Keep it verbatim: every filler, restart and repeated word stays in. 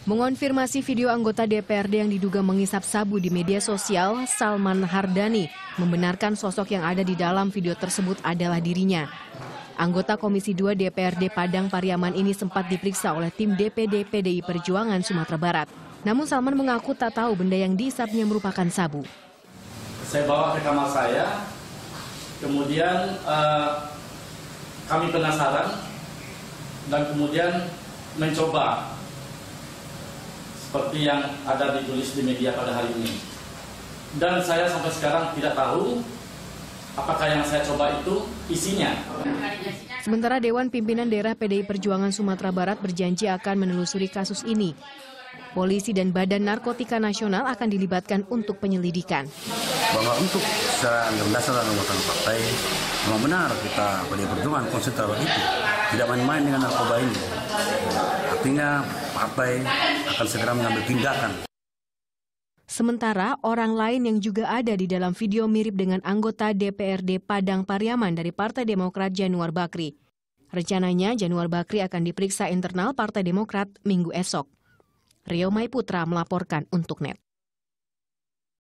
Mengonfirmasi video anggota D P R D yang diduga mengisap sabu di media sosial, Salman Hardani membenarkan sosok yang ada di dalam video tersebut adalah dirinya. Anggota Komisi dua D P R D Padang Pariaman ini sempat diperiksa oleh tim D P D P D I Perjuangan Sumatera Barat. Namun Salman mengaku tak tahu benda yang diisapnya merupakan sabu. Saya bawa ke kamar saya, kemudian eh, kami penasaran dan kemudian mencoba seperti yang ada ditulis di media pada hari ini. Dan saya sampai sekarang tidak tahu apakah yang saya coba itu isinya. Sementara Dewan Pimpinan Daerah P D I Perjuangan Sumatera Barat berjanji akan menelusuri kasus ini. Polisi dan Badan Narkotika Nasional akan dilibatkan untuk penyelidikan. Bahwa untuk secara berdasarkan anggota partai, memang benar kita P D I Perjuangan konsep terhadap itu. Tidak main-main dengan narkoba ini. Artinya partai akan segera mengambil tindakan. Sementara orang lain yang juga ada di dalam video mirip dengan anggota D P R D Padang Pariaman dari Partai Demokrat Januar Bakri. Rencananya Januar Bakri akan diperiksa internal Partai Demokrat minggu esok. Rio Maiputra melaporkan untuk N E T.